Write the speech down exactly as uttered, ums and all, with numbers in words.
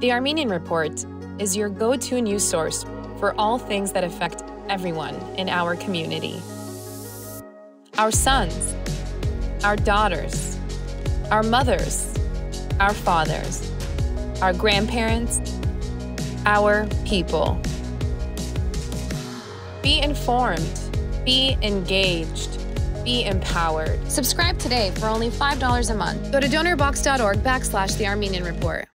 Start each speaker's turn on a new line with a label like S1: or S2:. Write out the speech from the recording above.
S1: The Armenian Report is your go-to news source for all things that affect everyone in our community. Our sons, our daughters, our mothers, our fathers, our grandparents, our people. Be informed, be engaged, be empowered. Subscribe today for only five dollars a month. Go to donorbox dot org backslash the Armenian Report.